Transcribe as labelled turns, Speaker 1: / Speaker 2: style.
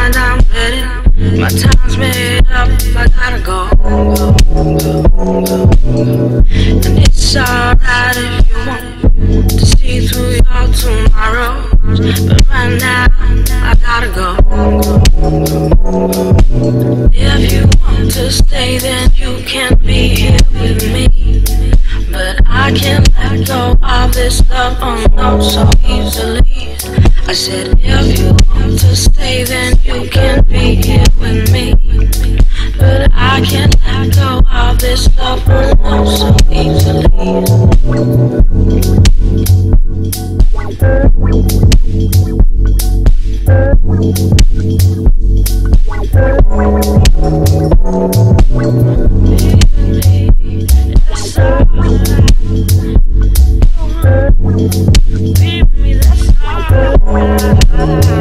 Speaker 1: mind, I'm ready. My time's made up, I gotta go. And it's alright if you want to see through your tomorrows, but right now, I gotta go. If you want to stay, then you can be here with me. But I can't let go of this love, oh no, so easily. I said if you want to stay, then you can be here with me. But I can't let go of this love, oh no, so easily. Leave me, that's all.